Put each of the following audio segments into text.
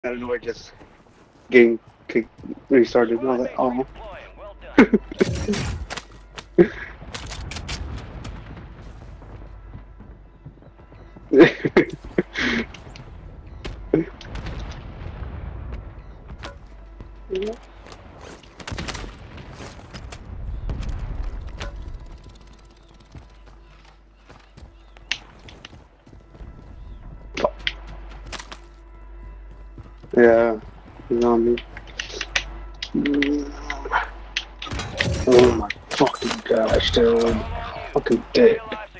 I don't know, I just getting kicked, restarted, and I was like, oh. Yeah, he's on me. Oh my fucking gosh, dude. Fucking dick.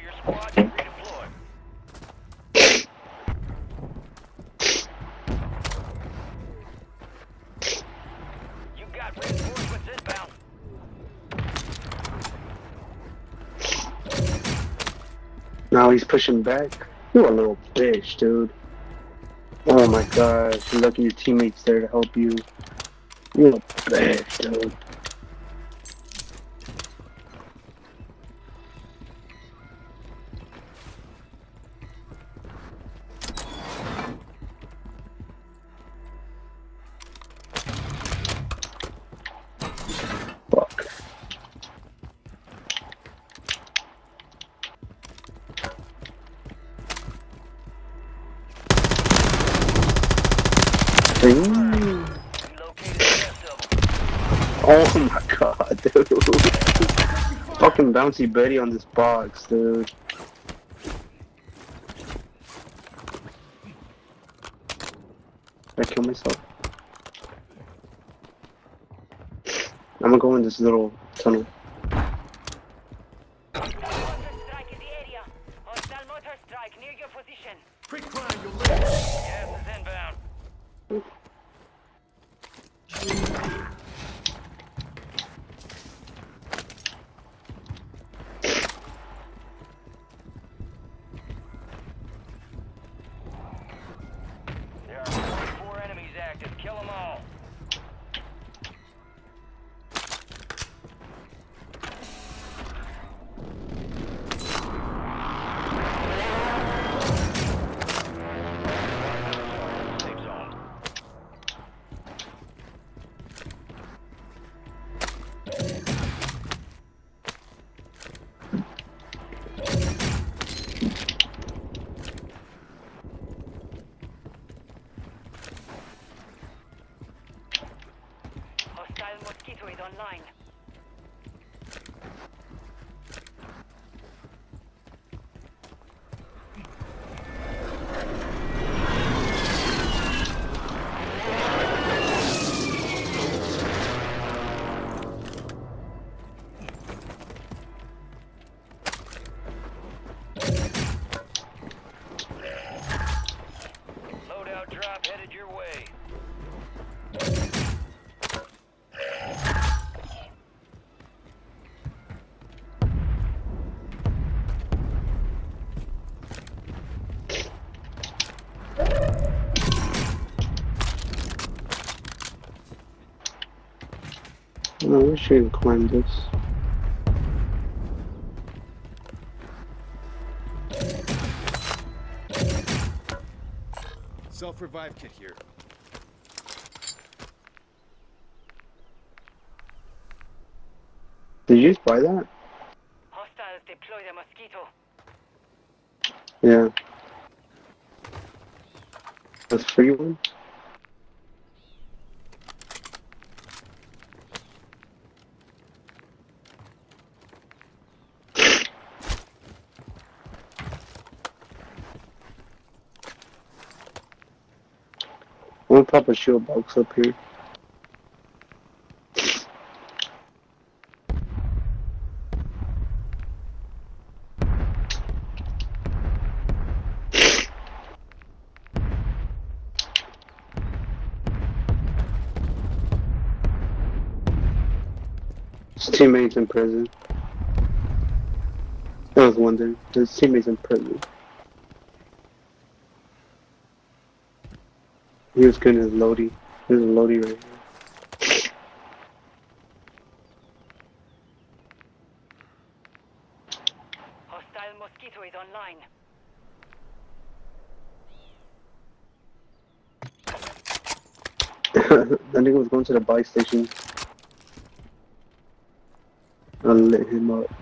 Now he's pushing back. You're a little bitch, dude. Oh my gosh, you're lucky your teammate's there to help you. You're a bitch, dude. Fuck. Oh my god, dude. Fucking bouncy Betty on this box, dude. I kill myself. I'm gonna go in this little tunnel. Mosquito is online. Loadout drop headed your way. I wish I could climb this. Self-revive kit here. Did you just buy that? Hostiles deploy the mosquito. Yeah. That's free one? I'm gonna pop a shield box up here. His teammates in prison. I was wondering. His teammates in prison. He was getting his loadie. There's a loadie right here. Hostile mosquito is online. That nigga was going to the buy station. I lit him up.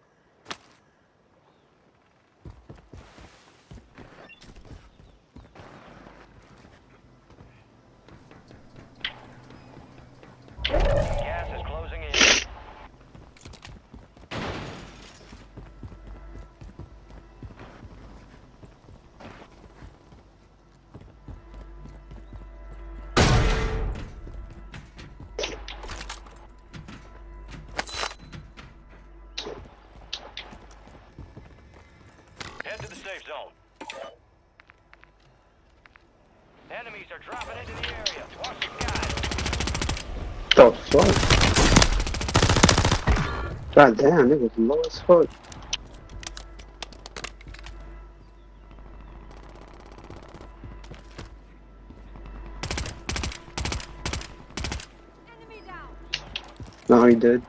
Gas is closing in. Head to the safe zone. Enemies are dropping into the area. Watch the skies. The fuck? God damn, nigga's low as fuck. Enemy down. No, he did.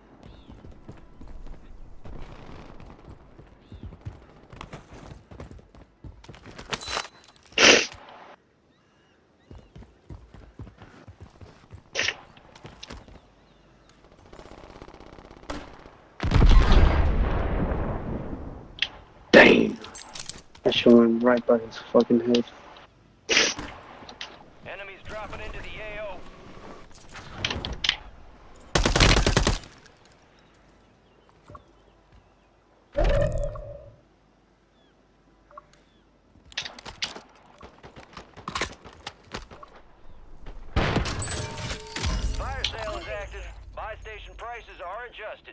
Damn. That shit went right by his fucking head. Enemies dropping into the AO. Fire sale is active. Buy station prices are adjusted.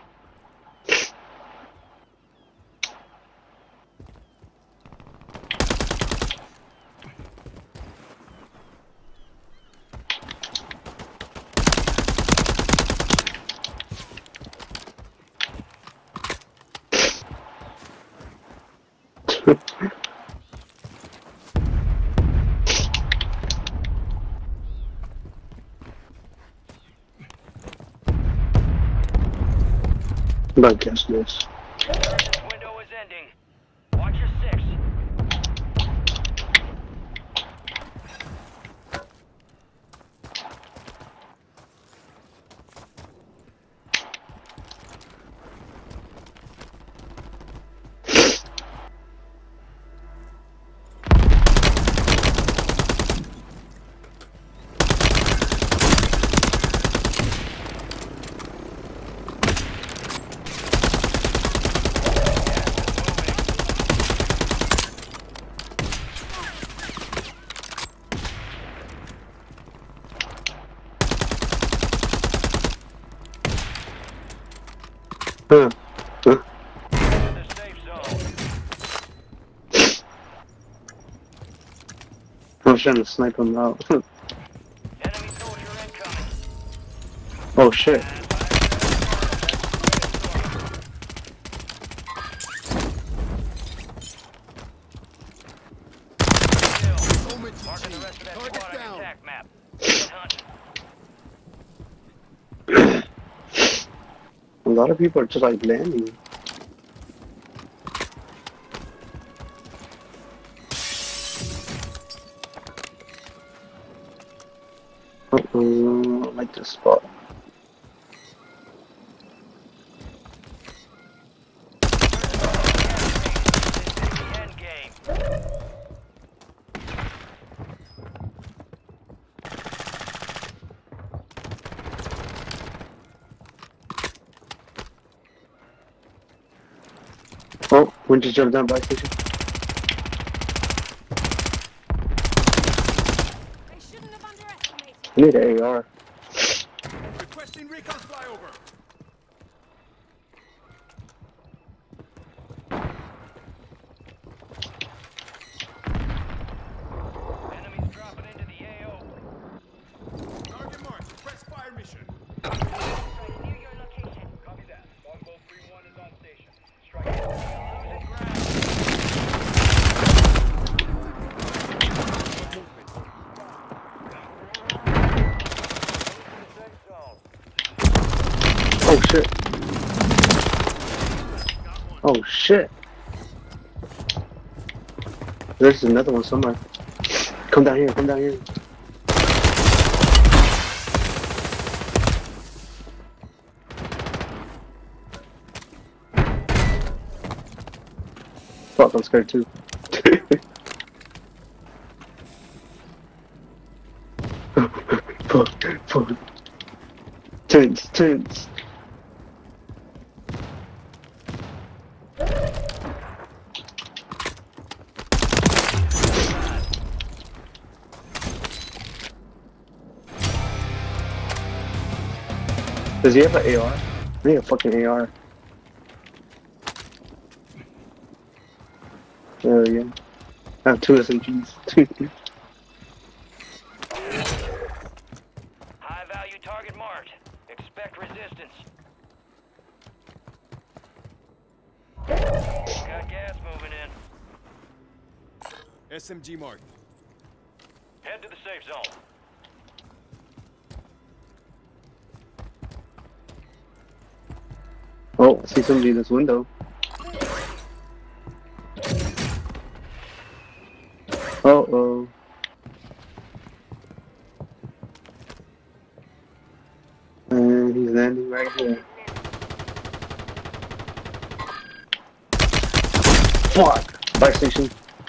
But guess this. This window is ending. Watch your six. Huh. Huh. Enter the safe zone. I was trying to snipe him out. Enemy soldier incoming. Oh shit. Marking the rest of that squad on your attack map. Good hunt. A lot of people are just like landing. I like this spot. End game. Oh, when did you jump down by station? They shouldn't have underestimated. I need an AR. Requesting recon flyover. Enemies dropping into the AO. Target marked. Request fire mission. Strike near your location. Copy that. Longbow 3-1 is on station. Strike losing ground. Safe zone. Oh shit. Oh shit. There's another one somewhere. Come down here, come down here. Fuck, I'm scared too. Fuck. Tense. Does he have an AR? I need a fucking AR. Oh yeah. I have 2 SMGs. High value target marked. Expect resistance. Got gas moving in. SMG marked. Head to the safe zone. Oh, I see somebody in this window. Uh-oh. And he's landing right here. Fuck! Fire station.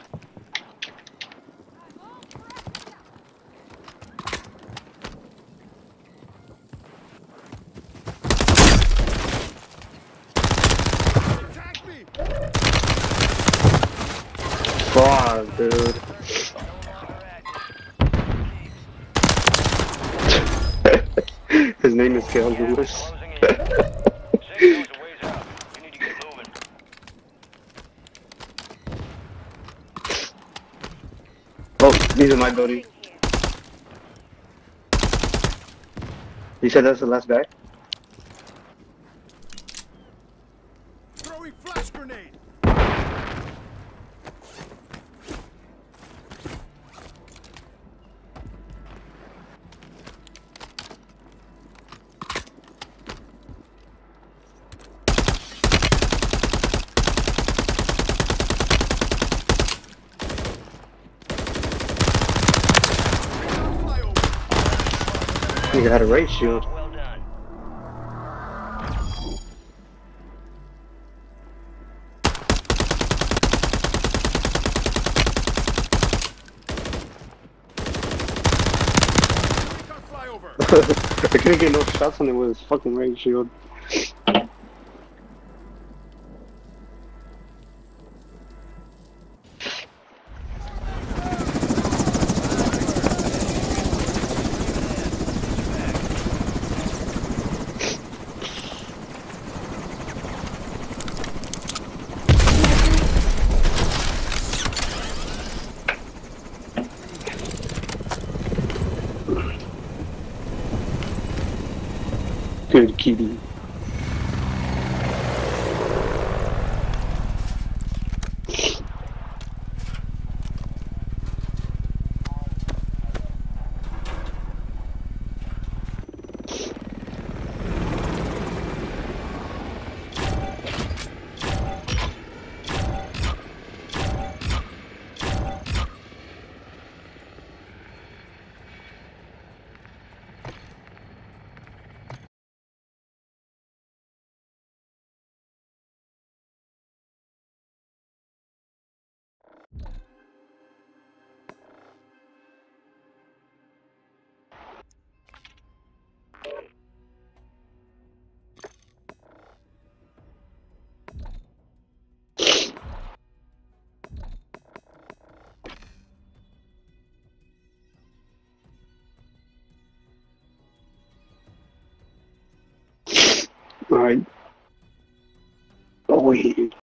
Attack me! Fuck, dude. His name is Cal Lewis. Closing in. Safe zone's a ways out. You need to get moving. Oh, these are my building. You said that's the last guy? Throwing flash grenade! He had a ray shield. Well done. Got flyover! I couldn't get no shots on him with his fucking ray shield. Good kitty. Alright. Oh wait.